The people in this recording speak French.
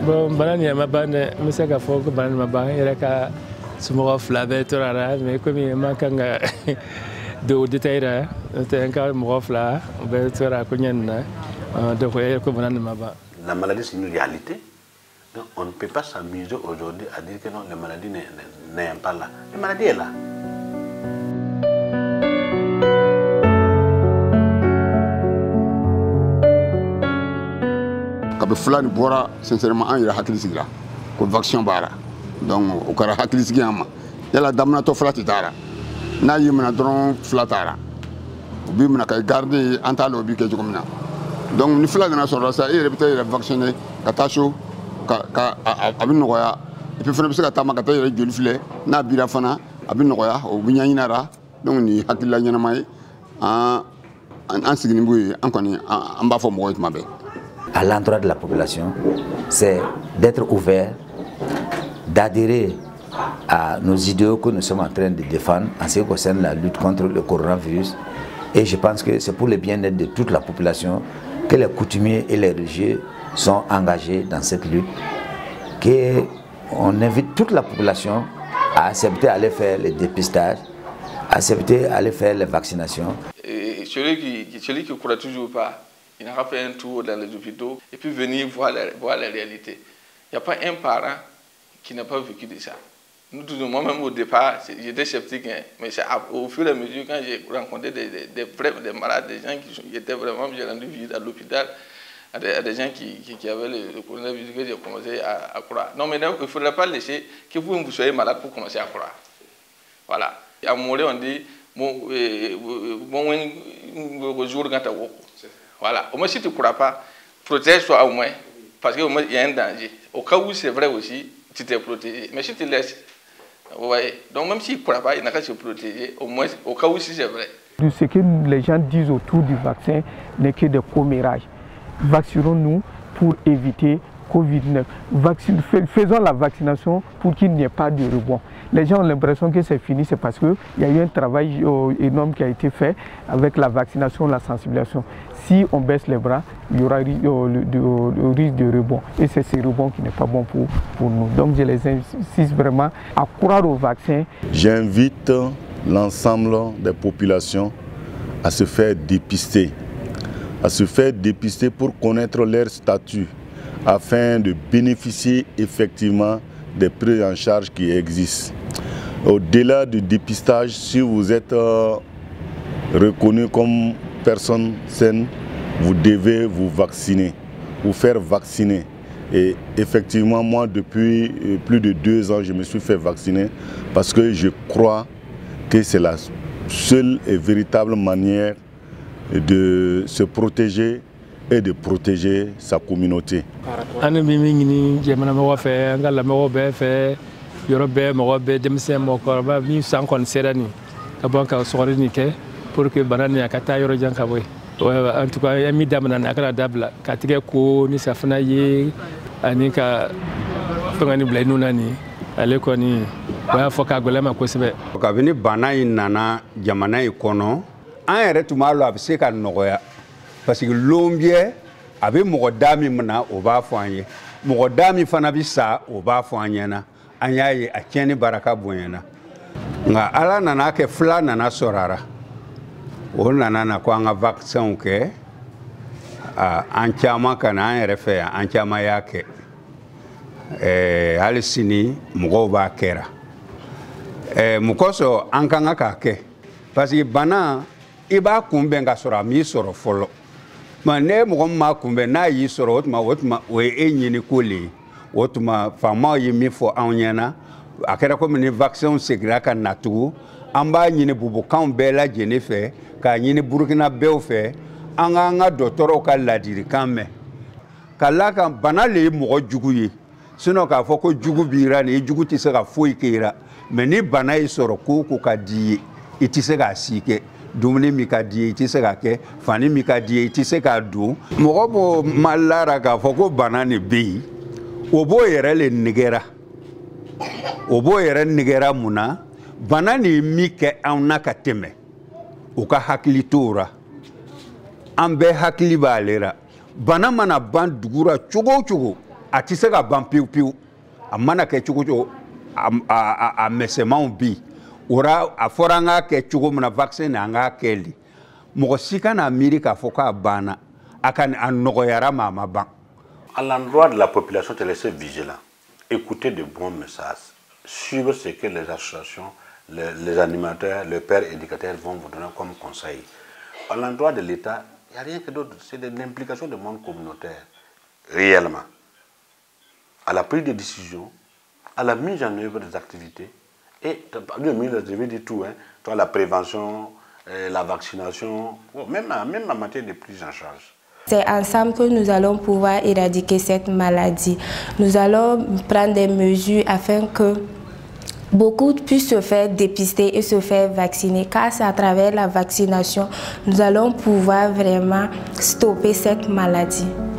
bon banane ma bane misaka foko banane ma ba ereka sumo flabe torara mais comme il manquanga de détails t'enka mo fla be tora ko nyenna de ko banane ma ba. La maladie c'est une réalité. Donc on ne peut pas s'amuser aujourd'hui à dire que non, la maladie n'est pas là. La maladie est là. Kabe fulani bora sincèrement an yɛrɛ hakili sigira ko vaccin b'a la donc o kɛra hakili sigi an ma yala daminɛtɔ fila tɛ taa la n'a y'i minɛ dɔrɔn fila taara u b'i minɛ ka garder an t'a la o b'i kɛ cogo min na donc ni fila nana sɔrɔ sa e yɛrɛ bɛ taa yɛrɛ vacciner ka taa so a bɛ nɔgɔya et puis fana bɛ se ka taama ka taa yɛrɛ joli filɛ n'a bira fana a bɛ nɔgɔya o bɛ ɲɛɲinara donc nin hakilila ɲɛnama ye an sigini b'o ye an kɔni an b'a fɔ mɔgɔw ye tuma bɛɛ. À l'endroit de la population, c'est d'être ouvert, d'adhérer à nos idéaux que nous sommes en train de défendre en ce qui concerne la lutte contre le coronavirus. Et je pense que c'est pour le bien-être de toute la population que les coutumiers et les religieux sont engagés dans cette lutte, qu'on invite toute la population à accepter d'aller faire les dépistages, accepter d'aller faire les vaccinations. Et celui qui ne croit toujours pas, il n'a pas fait un tour dans les hôpitaux et puis venir voir la réalité. Il n'y a pas un parent qui n'a pas vécu de ça. Nous tous, moi-même au départ, j'étais sceptique, hein, mais au fur et à mesure, quand j'ai rencontré des malades, des gens qui étaient vraiment, j'ai rendu visite à l'hôpital, à des gens qui avaient le coronavirus, que j'ai commencé à croire. Non, mais il ne faudrait pas laisser que vous soyez malade pour commencer à croire. Voilà. À Morée, on dit, bon jour quand tu as. Voilà. Au moins, si tu ne crois pas, protège-toi au moins, parce qu'il y a un danger. Au cas où c'est vrai aussi, tu t'es protégé. Mais si tu laisses, ouais. Donc même s'il ne croit pas, il n'a qu'à se protéger, au moins, au cas où si c'est vrai. Ce que les gens disent autour du vaccin n'est que des commérages. Vaccinons-nous pour éviter Covid-19. Faisons la vaccination pour qu'il n'y ait pas de rebond. Les gens ont l'impression que c'est fini, c'est parce qu'il y a eu un travail énorme qui a été fait avec la vaccination, la sensibilisation. Si on baisse les bras, il y aura le risque de rebond. Et c'est ce rebond qui n'est pas bon pour nous. Donc je les insiste vraiment à croire au vaccin. J'invite l'ensemble des populations à se faire dépister. À se faire dépister pour connaître leur statut, afin de bénéficier effectivement des prises en charge qui existent. Au-delà du dépistage, si vous êtes reconnu comme personne saine, vous devez vous vacciner, vous faire vacciner. Et effectivement, moi, depuis plus de 2 ans, je me suis fait vacciner parce que je crois que c'est la seule et véritable manière de se protéger et de protéger sa communauté. Pour que banane akata yoro janka boy en tout cas yami damana nakala dabla katige ko ni safana ye ani ka fangani blay nunani ale ko ni ba foka golema ko sebe ka bini bana in nana jamana ikono an yɛrɛ tun b'a lɔ a bɛ se ka nɔgɔya parce que lombiɛ a bɛ mɔgɔ da min na o b'a fɔ an ye mɔgɔ da min fana bɛ sa o b'a fɔ an ɲɛna an y'a ye a tiɲɛni baraka bonyana nka ala nana kɛ fila nana sɔrɔ a la o nana na ko an ka vaccin kɛ an caman ka na an yɛrɛ fɛ yan an caman y'a kɛ hali sini mɔgɔw b'a kɛra mun kosɔn an ka kan k'a kɛ parce que bana i b'a kunbɛn ka sɔrɔ a m'i sɔrɔ fɔlɔ mais ne mɔgɔ min m'a kunbɛn n'a y'i sɔrɔ o tuma o ye e ɲini ko le ye o tuma faamaw ye min fɔ anw ɲɛna a kɛra komi ni vaccin seginna ka na tugun an b'a ɲini bubukanw bɛɛ lajɛlen fɛ k'a ɲini burukina bɛɛw fɛ an k'an ka dɔgɔtɔrɔw ka ladilikan mɛn ka la kan bana le ye mɔgɔ jugu ye sinon k'a fɔ ko jugu b'i ra nin jugu tɛ se ka foyi kɛ i ra mais ni bana y'i sɔrɔ ko o ko ka di ye i tɛ se k'a si kɛ dumuni min ka di ye i tɛ se k'a kɛ fani min ka di ye i tɛ se k'a dun mɔgɔ b'o malara k'a fɔ ko bana nin bɛ yen o b'o yɛrɛ le nɛgɛra o b'o yɛrɛ nɛgɛra mun na bana nin min kɛ anw na ka tɛmɛ u ka hakili t'o ra an bɛɛ hakili b'ale ra bana mana ban dugu ra cogo o cogo a tɛ se ka ban pewu pewu a mana kɛ cogo cogo a misɛnmanw bi ora a fɔra an k'a kɛ cogo min na vaccin na an k'a kɛ de mɔgɔ si kana miiri k'a fɔ k'a banna a nɔgɔyara ma a ma ban. À l'endroit de la population, de laisser vigilant, écouter de bons messages, suivre ce que les associations, les animateurs, les pères éducateurs vont vous donner comme conseil. À l'endroit de l'État, il n'y a rien que d'autre, c'est de l'implication du monde communautaire, réellement, à la prise de décisions, à la mise en œuvre des activités, et je vais dire tout, hein, la prévention, la vaccination, même en matière de prise en charge. C'est ensemble que nous allons pouvoir éradiquer cette maladie. Nous allons prendre des mesures afin que beaucoup puissent se faire dépister et se faire vacciner, car c'est à travers la vaccination nous allons pouvoir vraiment stopper cette maladie.